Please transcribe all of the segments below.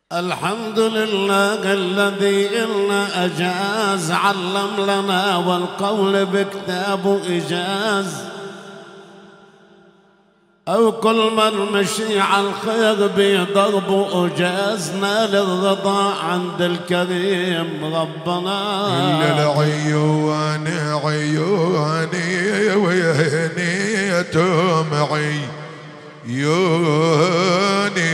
الحمد لله الذي إلنا أجاز، علم لنا والقول بكتابه إجاز، أو كل من مشي على الخير بضربه أجازنا للرضا عند الكريم ربنا. إلا العيوني عيوني وهنيتهم عيوني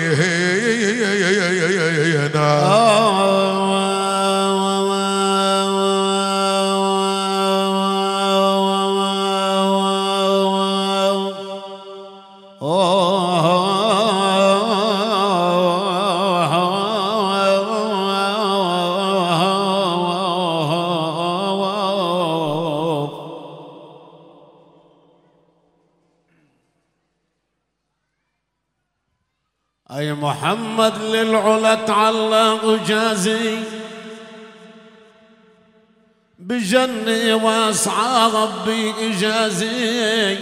أي محمد للعلا تعلق وجازي بجنة واسعى ربي إجازي،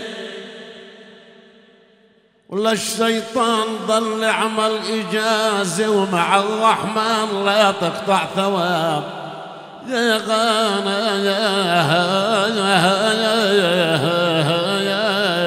ولا الشيطان ضل عمل إجازة، ومع الرحمن لا تقطع ثواب يا غانا يا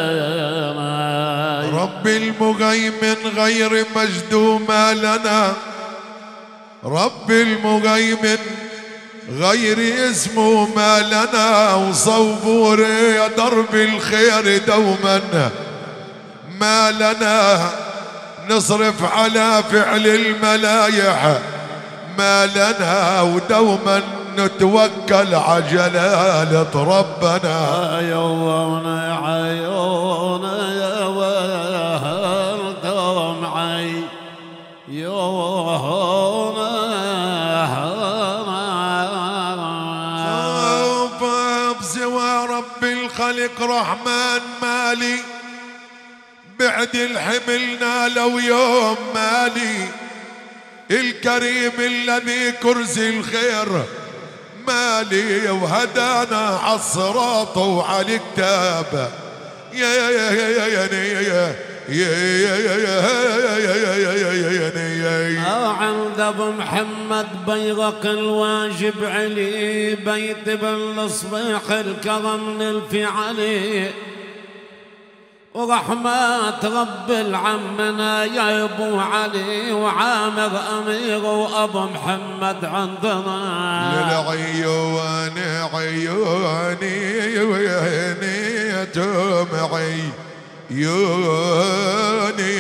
رب المغيمن غير مجدوم لنا، رب المغيمن غير اسمه ما لنا، وصوبور يا درب الخير دوما ما لنا، نصرف على فعل الملايح ما لنا، ودوما نتوكل على جلالة ربنا. عيونا عيونا يا وهلتم عيونا بسوى رب الخلق رحمن مالي، بعد الحملنا لو يوم مالي، الكريم الذي كرسي الخير مالي، وهدانا عالصراط وعلى كتابه يا يا يا يا يا يا يا عند ابو محمد بيغق الواجب علي، بيت بالصبيح الكرم نلفي عليه، ورحمات رب العمنا يا ابو علي، وعامر امير وابو محمد عندنا. للعيوني عيوني وهنيتهم عيوني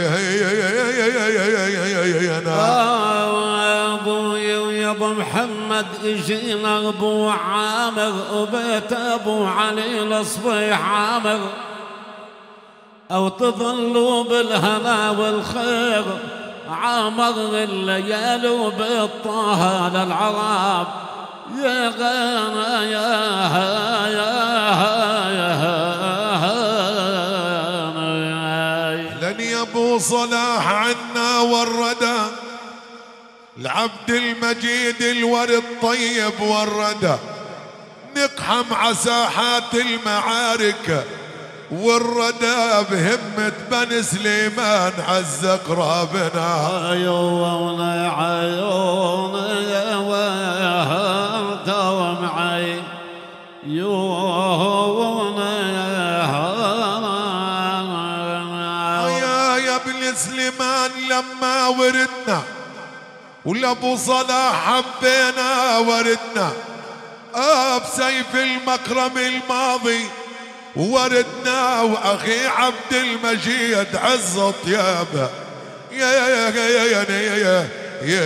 ابوي ويا ابو محمد اجينا ابو عامر، وبيت ابو علي الصبيح عامر، أو تظلوا بالهنا والخير عامر الليالي، وبالطه للعرب يا غانا لن يبو صلاح عنا والردى، العبد المجيد الورد طيب والردى، نقحم عساحات المعارك، والردى بهمة بني سليمان عزق رابنا. عيونا عيونا يا وهلتم عيونا يا ابن سليمان لما وردنا، ولابو صلاح حبينا وردنا، بسيف المكرم الماضي وردنا، واخي عبد المجيد عز طيابه يا يا يا يا يا يا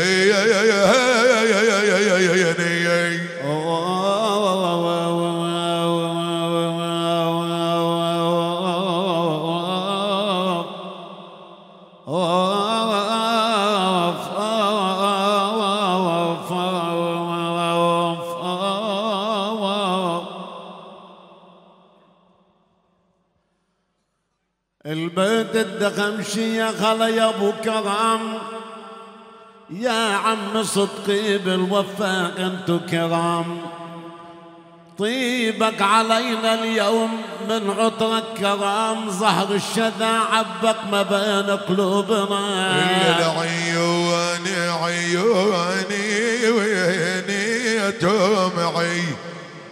البيت الدخمشي يا خلا يا ابو كرم، يا عم صدقي بالوفاء انتو كرام، طيبك علينا اليوم من عطرك كرام، زهر الشذا عبق ما بين قلوبنا. إلا العيوني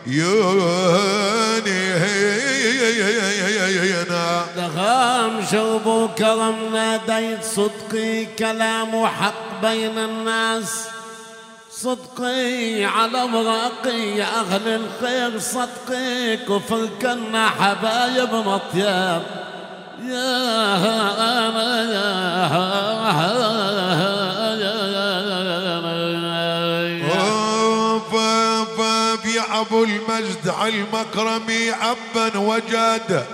دغام شرب وكرم ناديت صدقي كلام وحق بين الناس صدقي على براقي يا أهل الخير صدقي كفر كنا حبايب مطياب يا في أبو المجد على المكرمي عبا وجاد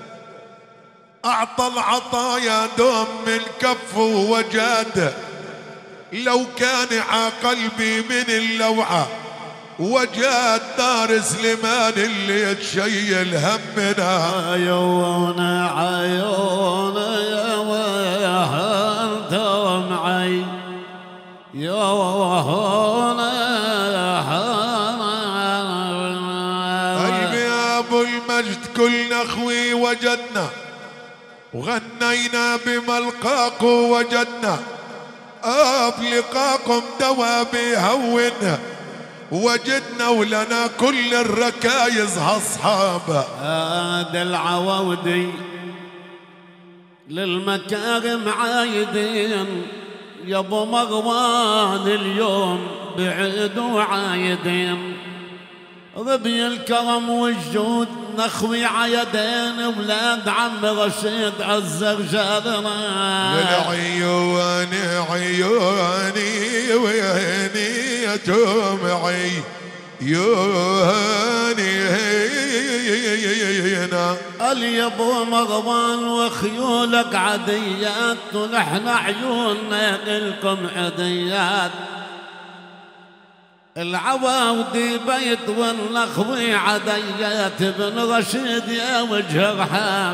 أعطى العطايا دوم من كف وجاد لو كان قلبي من اللوعة وجاد دار سليمان اللي تشيل همنا عيونا عيونا يا وهانتم عي يا وهانا قلبي يا ابو المجد كلنا اخوي وجدنا وغنينا بملقاكم وجدنا لقاكم دوا بيهونا وجدنا ولنا كل الركايز هاصحابه هذا العواودي للمكارم عايدين يا ابو مروان اليوم بعيد وعايدين ربي الكرم والجود نخوي عيدين ولاد عم رشيد عز رجالنا للعيوني عيوني ويهني تمعي يوني هينا اليبو مروان وخيولك عديات ونحن عيوننا لكم عديات العواودي بيت والنخوي عديات ابن رشيد يا وجه رحاب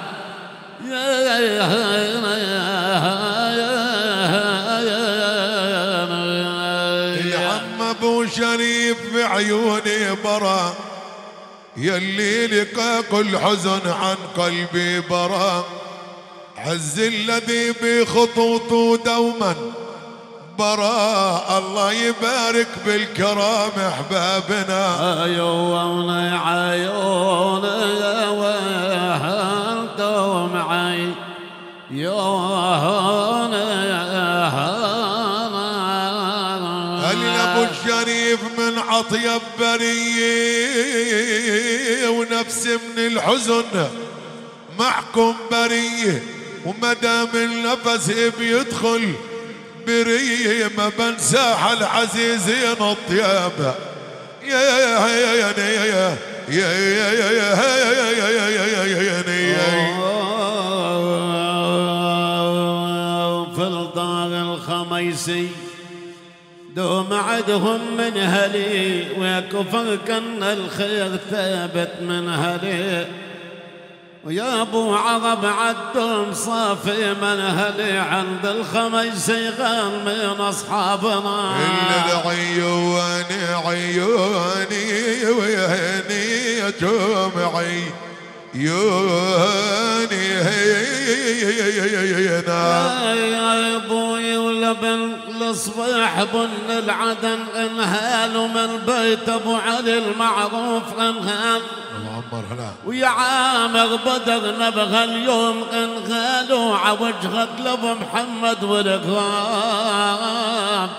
العم ابو شريف بعيوني برا يلي لقاك الحزن عن قلبي برا عز الذي بخطوطه دوما براء الله يبارك بالكرام احبابنا عيونا عيونا يا وهانتم معي يوهانا ابو الشريف من عطيب بريه ونفس من الحزن معكم بريه ومدام النفس بيدخل بريه ما بنساح العزيزين الطيابة يا يا يا يا يا يا في الدار الخميسي دوم عدهم من هلي ويكفر كن الخير ثابت من هلي ويا ابو عرب عدهم صافي من هلي عند الخميسي غان من اصحابنا الا عيوني عيوني ويهني جمعي يوني هينا يا ابوي ولبن الصبيح بن العدن انهال ومن بيت ابو علي المعروف انهال عمر هلا ويا عامر بدر نبغى اليوم انغالوا عوجهة لابو محمد والغرام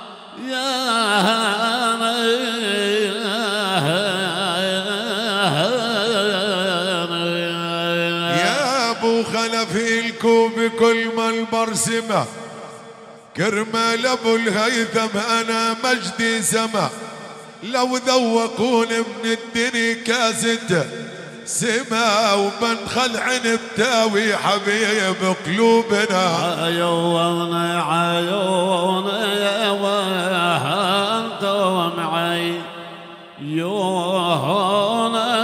يا ابو خلفي الكوب بكل ما البرسمه كرمال ابو الهيثم انا مجدي سما لو ذوقوني من الدنيا كاسد سما وبنخل عنب تاوي حبيب قلوبنا عيونا عيونا يا وهانتم معي يوهنا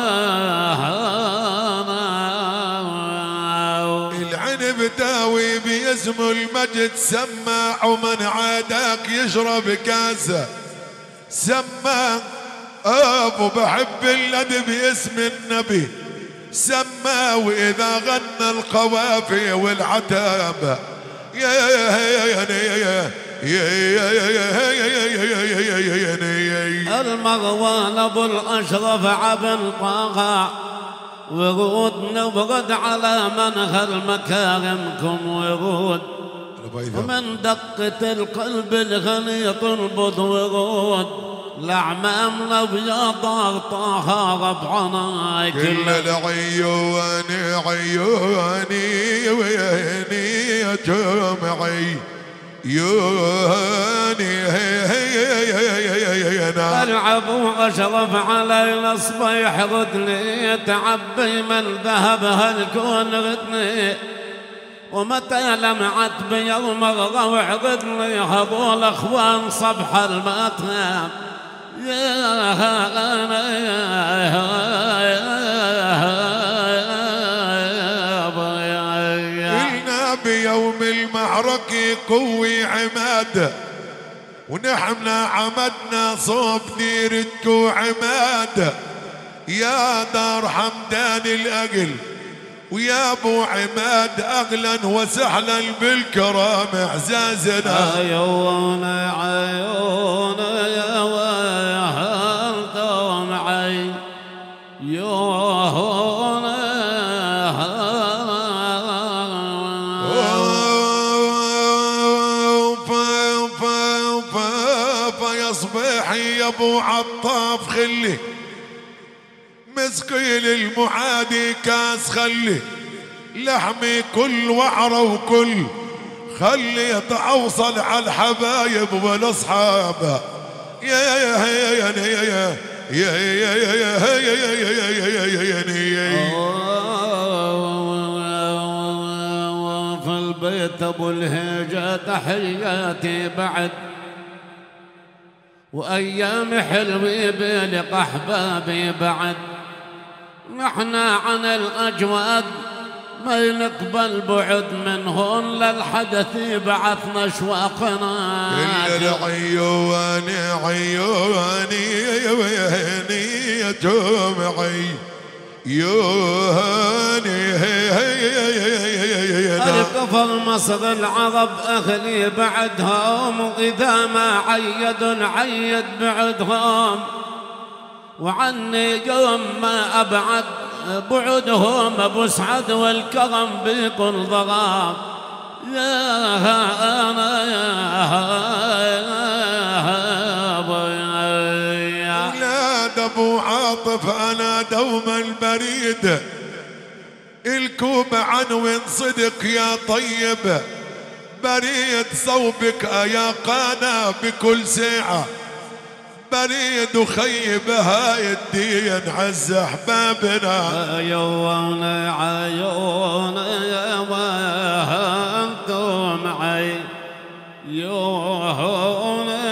العنب تاوي باسم المجد سماع ومن عاداك يشرب كاسه سما ابو بحب الذي باسم النبي سما واذا غنى القوافي والعتاب يا يا يا يا يا يا المروان ابو الاشرف عبن طه ورود نبرد على منهل مكارمكم ورود ومن دقة القلب الغني تنبض ورود الأعمامنا بيضار طه ربعنا كل العيون عيوني ويهني جمعي يوني العب واشرف علي الصبيح ردني تعبي من ذهب هالكون ردني ومتى لمعت بيوم الروع ردني هذول اخوان صبح المتهم قلنا بيوم المعركة قوي عماد ونحن عمدنا صوب ديرتكو عماد يا دار حمدان الأقل ويا ابو عماد اغلا وسهلا بالكرام اعزازنا عيونا عيونا يا وهلتم عين يوهونا فيصبح يا ابو عطاف خلي مسقيل المعادي كاس خلي لحمي كل وعره وكل خلي اوصل على الحبايب والاصحاب يا يا يا يا يا يا في البيت ابو الهيجة تحياتي بعد وأيام حلوة بلق أحبابي بعد نحن عن الأجواد ما نقبل بعد منهن للحدث بعثنا شواقنا إلا العيوني عيوني ويهني جمعي يوني الكفر مصر العرب أهلي بعدهم وإذا ما عيد بعدهم وعني يوم ما أبعد بعدهم أبو سعد والكرم بكل ضراب يا أنا يا ولاد أبو عاطف أنا دوما البريد الكوب عنوان صدق يا طيب بريد صوبك يا قانا بكل ساعة بريد وخيب هاي الدين عز احبابنا عيونا عيونا يا ما انتم عيونا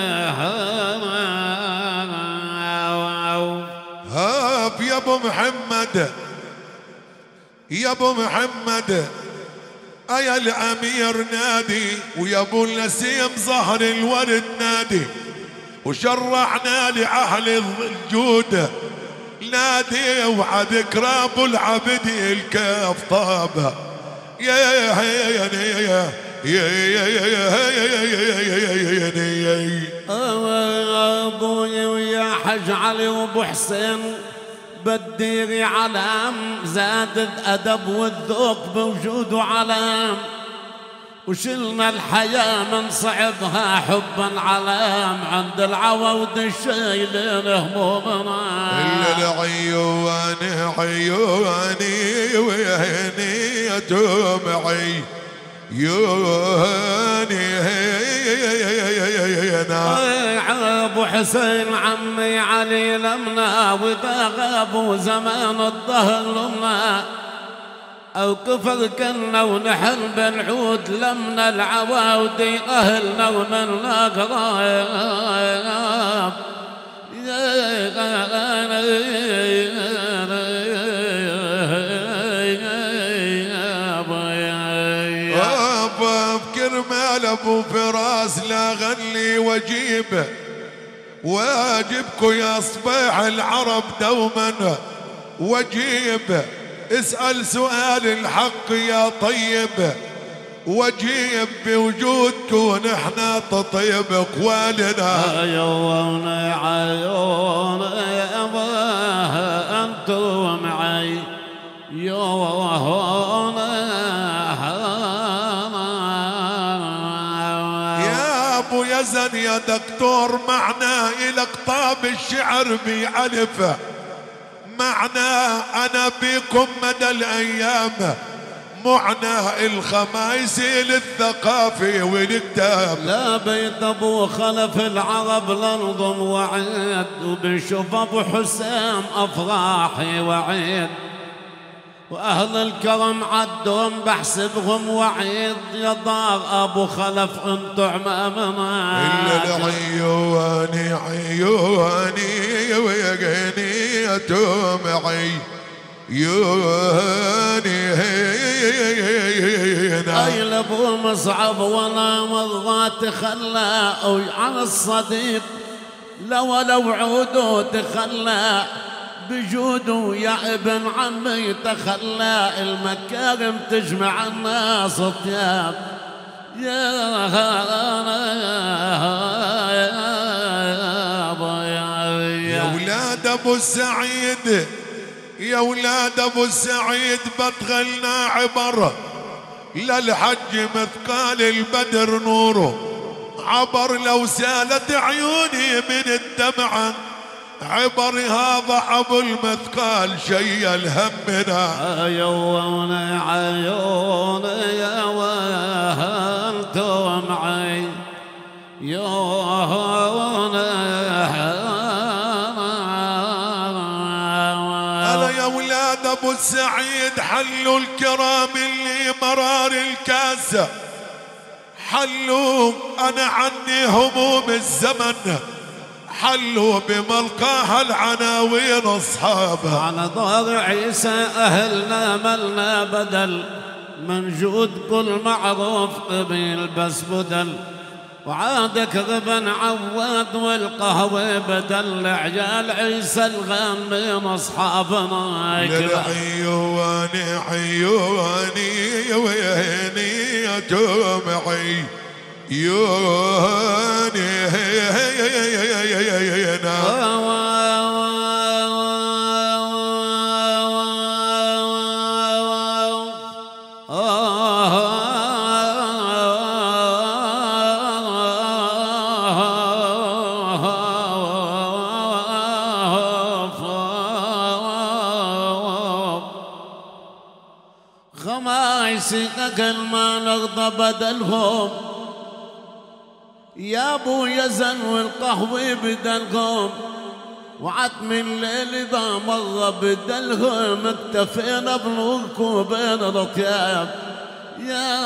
هاب يا ابو محمد يا ابو محمد ايا الامير نادي ويا ابو النسيم ظهر الورد نادي وشرحنا لأهل الجود نادي وعد كراب العبد الكاف طابة يا يا يا يا ابوي ويا حج علي وابو حسين بديري علام زاد الادب والذوق بوجوده علام وشلنا الحياة من صعبها حبا علام عند العوض الشايلين همومنا إلا العيواني عيواني ويهني دمعي يوني ابو حسين عمي علي لمنا واذا غابوا زمان الظهر لمنا أو كفر كنا ونحن بنعود لمنا العواودي أهلنا ومن الأقراب بكرمال أبو فراس لا غني وجيب واجبكم يا صباح العرب دوما وجيب اسأل سؤال الحق يا طيب وجيب بوجودكم نحن تطيب اقوالنا. عيوني عيوني انتم معي يا ابو يزن يا دكتور معنا الك طاب الشعر بيعرفه، معنا انا بكم مدى الايام، معنا الخمايسي للثقافة والكتاب. لا بيت ابو خلف العرب لنظم وعيد، وبنشوف ابو حسام افراحي وعيد، واهل الكرم عدهم بحسبهم وعيد، يا دار ابو خلف انتو عمامنا. الا العيوني عيوني ويقنيتهم عيوني اي لابو مصعب ولا مرة تخلى عن الصديق، لو عودوا تخلى بجوده، يا ابن عمي تخلى، المكارم تجمع الناس طياب. يا ولاد ابو السعيد، يا ولاد ابو السعيد بتغلنا عبر للحج مثقال البدر نوره، عبر لو سالت عيوني من الدمعة، عبر هذا ابو المثقال شي الهمنا. عيوني عيوني يا وانتم معي هلا يا ولاد ابو السعيد حلوا الكرام اللي مرار الكاسة، حلوا انا عني هموم الزمن، حلوا بملقاها العناوين اصحابها. على ظهر عيسى اهلنا ملنا بدل، من جود كل معروف قبيل بس بدل، وعادك غبن عواد والقهوة بدل، عيال عيسى الغامين اصحابنا. عيوني عيوني وهنيتهم عيوني خمايسي كل ما نغضى بدلهم، يا ابو يزن والقهوة بدلهم، وعتم الليل اذا مر بدلهم، اكتفينا بنوركم بين الركاب. يا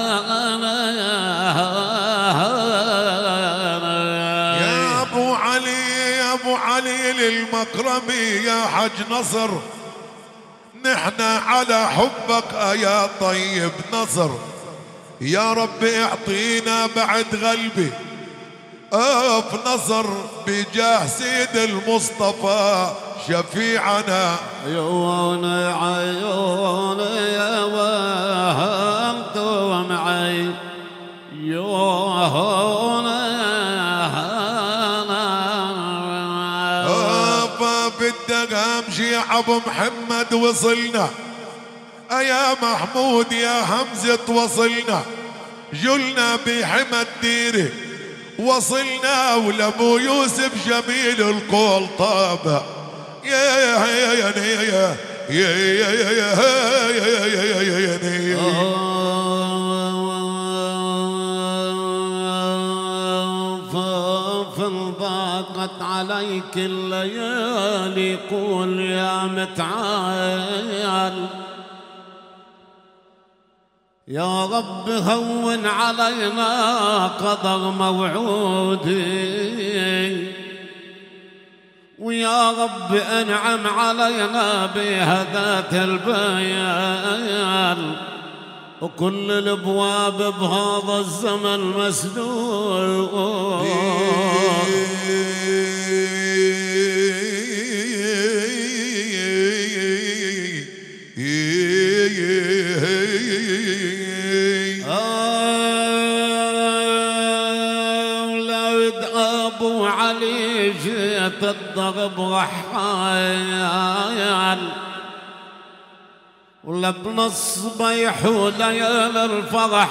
ابو علي يا ابو علي للمكرمي يا حج نصر، نحن على حبك يا طيب نصر، يا رب اعطينا بعد غلبي اف نصر بجاه سيد المصطفى شفيعنا. عيوني عيوني يا وانتم معي بدك امشي ابو محمد وصلنا، يا محمود يا همزة وصلنا، جلنا بحمى الديرة وصلنا، ولابو يوسف جميل القول طابع. يا يا يا يا يا يا يا يا ضاقت عليك الليالي قول يا متعال، يا رب هون علينا قدر موعودي، ويا رب انعم علينا بهداة البيان، وكل الابواب بهذا الزمن مسدود. ابو علي جيت الضرب رحال ولا بنصبيح وليال الفرح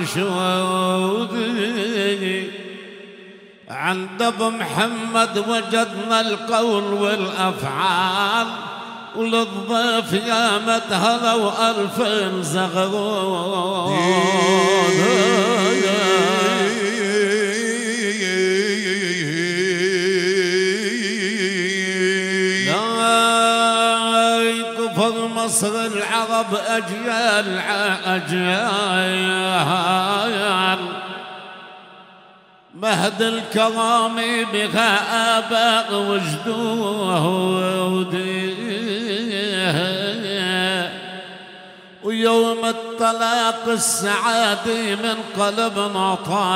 منشودي عند ابو محمد وجدنا القول والافعال وللضيف يا متهلا والف زغرود مصر العرب أجيال أجيال مهد الكرامي بها آباء وجدود ويوم الطلاق السعادي من قلبنا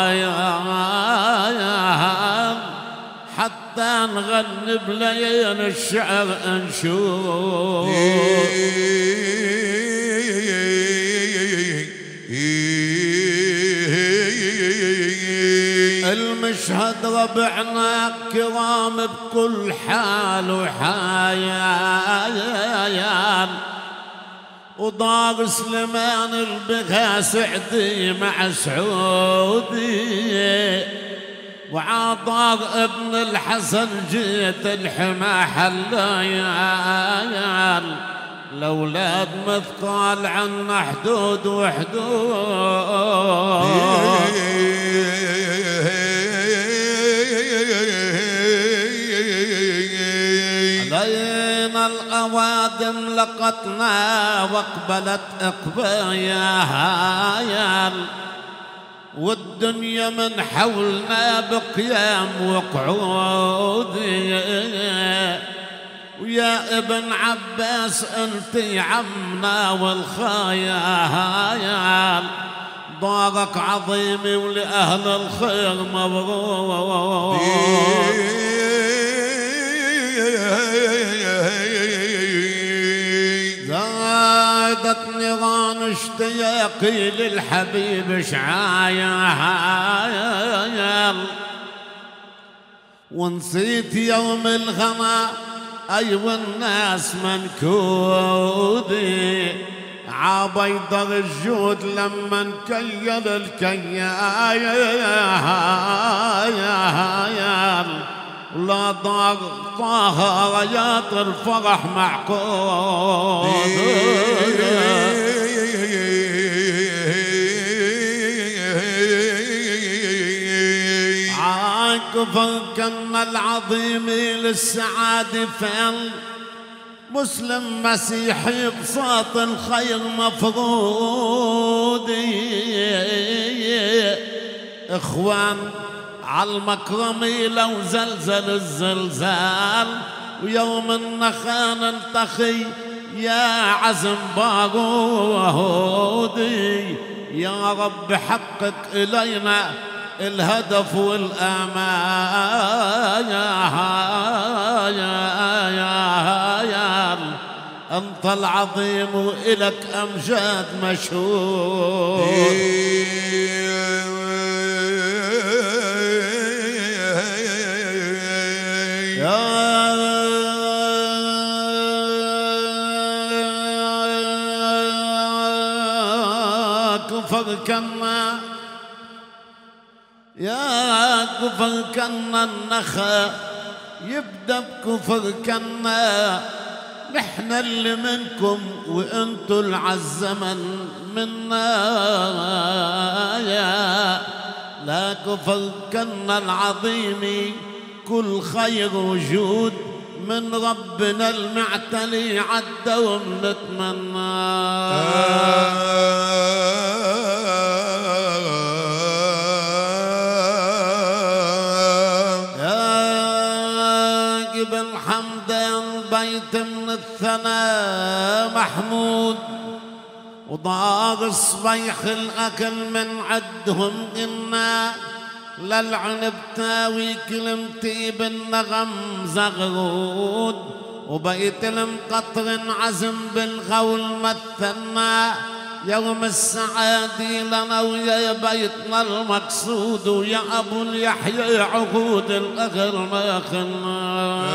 طاير حتى نغني بليل الشعر انشود المشهد ربعنا كرام بكل حال وحيان ودار سليمان البغا سعدي مع سعودي وعطار ابن الحسن جيت الحما حليان الأولاد مثقال عنا حدود وحدود علينا الأوادم لقتنا واقبلت إقبايان والدنيا من حولنا بقيام وقعود ويا ابن عباس انت عمنا والخيال دارك عظيمي ولأهل الخير مبروك زادت نيران اشتياقي للحبيب شعايل ونسيت يوم الغما أيوة الناس منكودي عبيضر الجود لما نكيل الكيال لا ضاق طه رياض الفرح معقود عاكفا كان العظيم للسعادة فعل مسلم مسيحي بساط الخير مفروض اخوان عالمكرمي لو زلزل الزلزال ويوم النخان انتخي يا عزم بارودي يا رب حقق إلينا الهدف والآمال أنت العظيم وإلك أمجاد مشهود كفر كنا يا كفر كنا النخا يبدأ بكفر كنا نحن اللي منكم وانتو العالزمن منا يا لا كفر كنا العظيم كل خير وجود من ربنا المعتلي عالدوم نتمنى يا جبل حمدان بيت من الثناء محمود وضاغ صبيح الأكل من عدهم إنا للعنب تاوي كلمتي بالنغم زغرود وبيت المقطر عزم بالغول مثلنا يوم السعادي لنا ويا بيتنا المقصود ويا ابو اليحيى عقود الاخر ما خلنا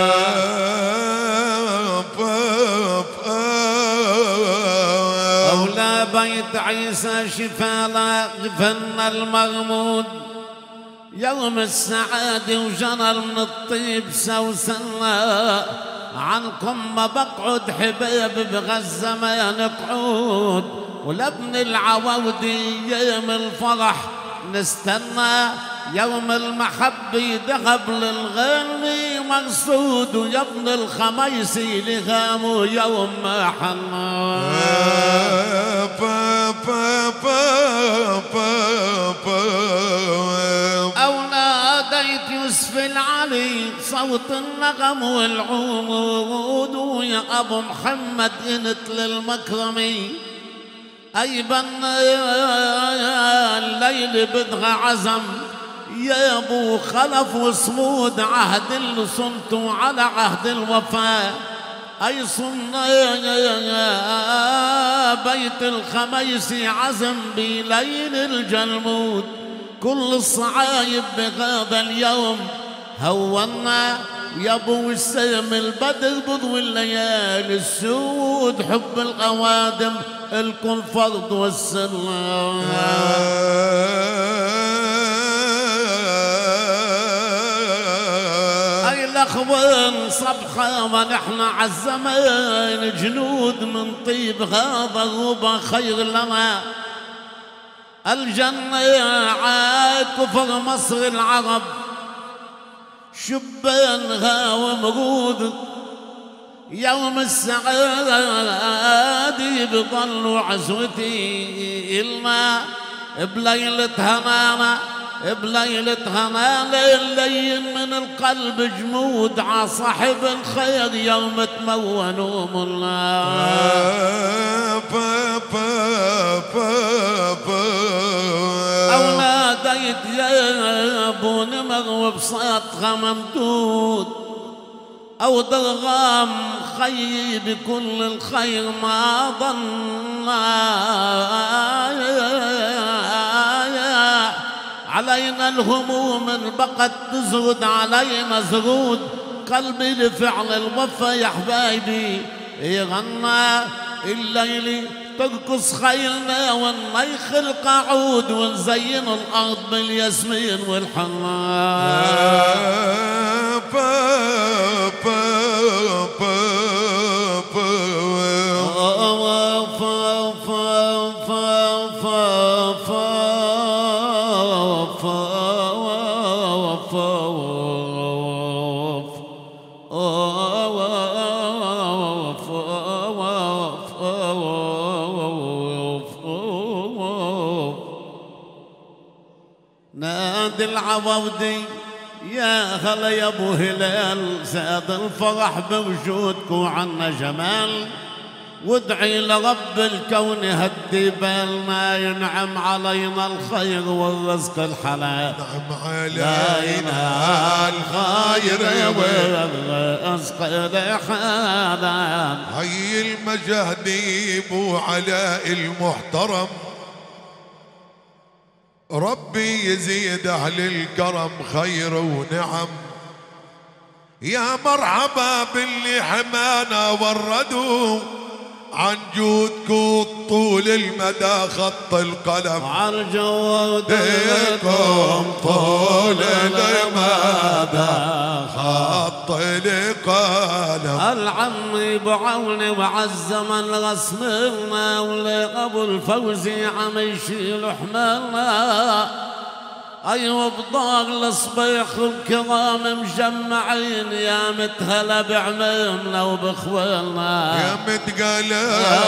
أولى بيت عيسى شفانا غفلنا المغمود يوم السعادة وجنر من الطيب سوسنا عنكم ما بقعد حبيب بغزة ما نقعد ولابن العواودي يوم الفرح نستنى يوم المحبة ذهب للغني مقصود ويا ابن الخميسي لغامو يوم ما حنا أو ناديت يوسف العلي صوت النغم والعود ويا أبو محمد انت للمكرمي أي بنا الليل بدغى عزم يا ابو خلف وصمود عهد اللي صمتوا على عهد الوفاء اي صمنا يا بيت الخميسي عزم بليل الجلمود كل الصعايب بهذا اليوم هونا يا ابو السيم البدر بضوي الليالي السود حب القوادم الكل فرض والسلام اي الاخوان صبخه ونحن عالزمان جنود من طيب هذا الربا خير لنا الجنة عاد كفر مصر العرب شبانها ومرود يوم السعادة بضلوا عزوتي إلنا بليلة هنانا بليلة هنانا اللين من القلب جمود عصاحب الخير يوم تمونوا منا أو ناديت يا أبو نمر وبصوت ممدود أو ضرغام خي بكل الخير ما ظن علينا الهموم بقت تزرد علينا زرود قلبي لفعل الوفا يا حبايبي يغنى الليل ترقص خيلنا والنيخ القعود ونزين الأرض بالياسمين نادي العوضي يا هلا يا ابو هلال زاد الفرح بوجودكم عنا جمال وادعي لرب الكون هدي بالنا ينعم علينا الخير والرزق الحلال نعم علينا الخير والرزق الحلال هي المجاهدي ابو علاء المحترم ربي يزيد اهل الكرم خير ونعم يا مرحبا باللي حمانا وردوا عن جودكم طول المدى خط القلم عن جودكم طول المدى خط القلم العمي بعوني وعالزمن رسمنا ولأبو الفوزي عم يشيل حملنا أيوة بضاق الصبيح الكرام مجمعين يا متهلا بعمامنا وبخوالنا يا متقلا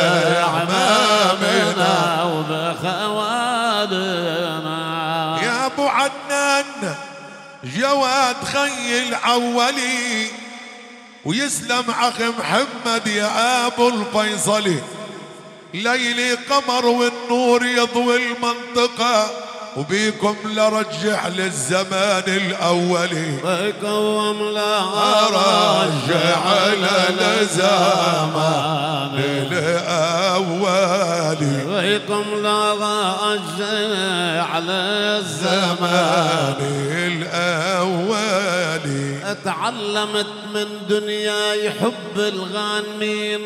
بعمامنا وبخوالنا يا ابو عدنان جواد خي العولي ويسلم اخ محمد يا ابو الفيصلي ليلي قمر والنور يضوي المنطقه وبيكم لرجع للزمان الأولي بيكم لرجع للزمان الأولي بيكم لرجع للزمان الأولي اتعلمت من دنياي حب الغانمين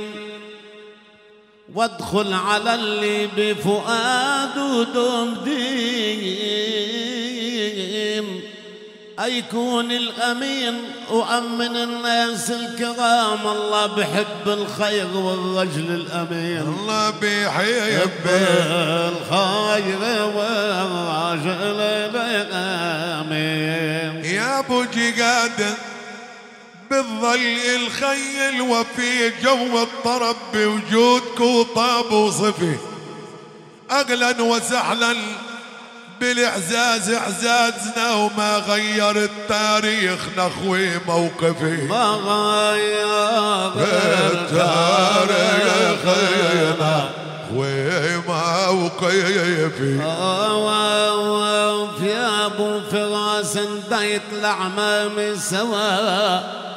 وادخل على اللي بفؤاده دوم دين أيكون الأمين وأمن الناس الكرام الله بحب الخير والرجل الأمين الله بيحب الخير والرجل الأمين يا أبو جقاد بالظل الخيل وفي جو الطرب بوجودك وطاب وصفي أهلا وسهلا بالاعزاز اعزازنا وما غير التاريخ نخوي موقفي ما غير التاريخ نخوي موقفي يا ابو فراس انديت الأعمام سوا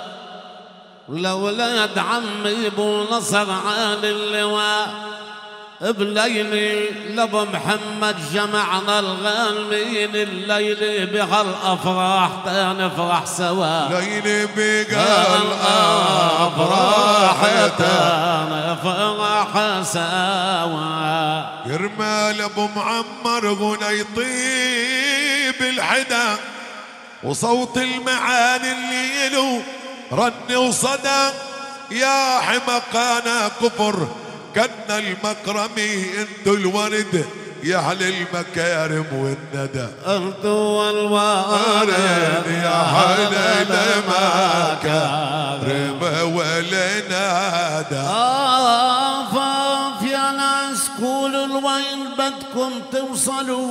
ولولاد عمي ابو نصر عالي اللواء بليلي لابو محمد جمعنا الغالمين الليلة بهالافراح تنفرح سوا ليلي بهالافراح تنفرح سوا يرمال ابو معمر غنى يطيب الحدا وصوت المعاني اللي له رن وصدى يا حمقانا كفر كنا المكرمي انتو الورد يا اهل المكارم والندى انتو الورد يا اهل المكارم والندى فاف يا ناس قولوا لوين بدكم توصلوا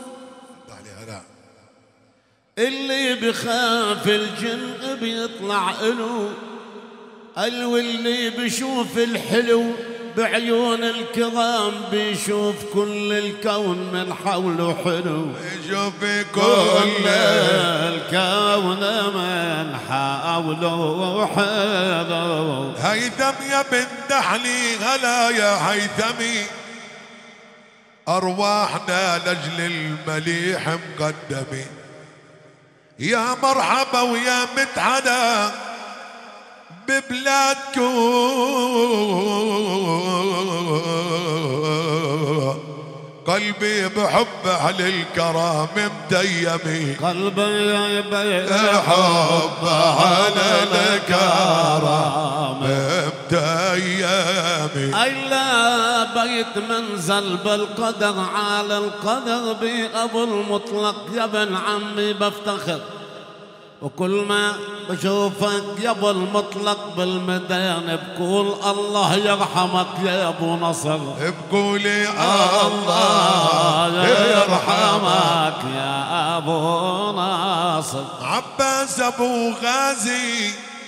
اللي بخاف الجن بيطلع إله واللي بشوف الحلو بعيون الكرام بيشوف كل الكون من حوله حلو بيشوف كل الكون من حوله حلو هيثم يا بن دحلي هلا يا هيثمي أرواحنا لأجل المليح مقدمي يا مرحبا ويا متحدا ببلادكم قلبي بحب أهل الكرام مديمي قلبي بحب أهل الكرام مديمي ألا بيت منزل بالقدر على القدر بأبو المطلق يا ابن عمي بفتخر وكل ما بشوفك يا ابو المطلق بالميدان بقول الله يرحمك يا ابو نصر بقولي الله يرحمك يا ابو نصر عباس ابو غازي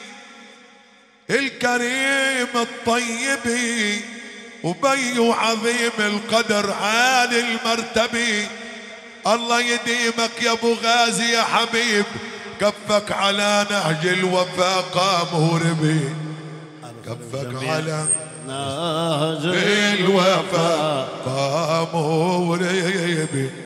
الكريم الطيب وبي عظيم القدر عالي المرتبة الله يديمك يا ابو غازي يا حبيب كفك على نهج الوفا قام وربي كفك على نهج الوفا قام وربي